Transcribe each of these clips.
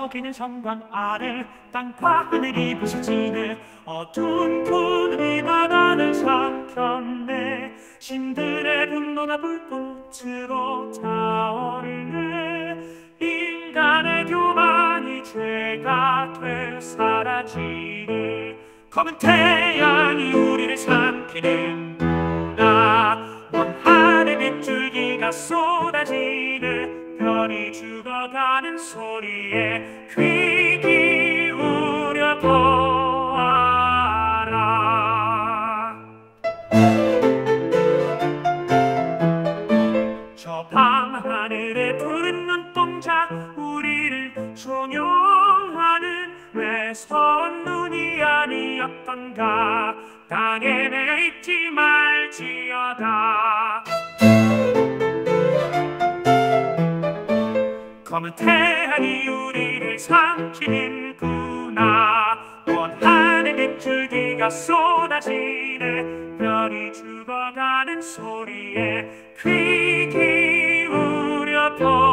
저기는 성광 아래 땅과 하늘이 부서지네. 어두운 푸른 바다는 삼켰네. 신들의 분노나 불꽃으로 타오르네. 인간의 교만이 죄가 돼 사라지네. 검은 태양이 우리를 삼키는구나. 원하는 빗줄기가 쏟아지네. 별이 죽어가는 소리에 귀 기울여 보아라. 저 밤 하늘에 푸른 눈동자 우리를 종용하는 매서운 눈이 아니었던가. 땅에 매여 있지 말지어다. 검은 태양이 우리를 삼키는구나. 원하는 빗줄기가 쏟아지네. 별이 죽어가는 소리에 귀 기울여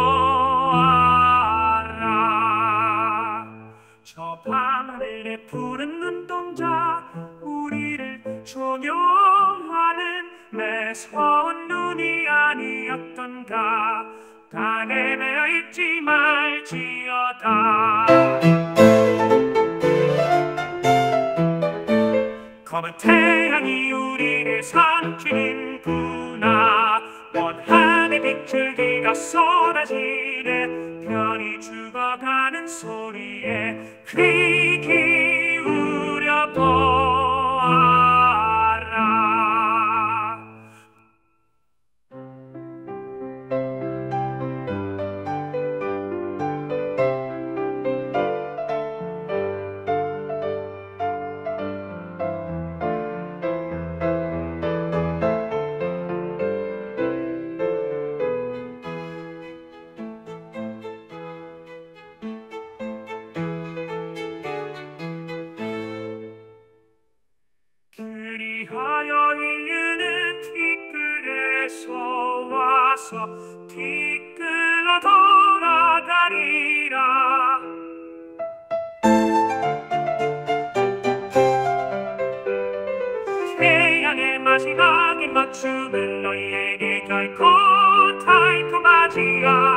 보아라. 저 밤하늘의 푸른 눈동자 우리를 종용하는 매서운 눈이 아니었던가. 땅에 매여 있지 말지어다. 검은 태양이 우리를 삼키는구나. 원하는 빗줄기가 쏟아지네. 별이 죽어가는 소리에 귀 기울여 보아라. 그리하여 인류는 티끌에서 와서 티끌로 돌아가리라. 태양의 마지막에 맞춤은 너희에게 결코 달콤하지 않아.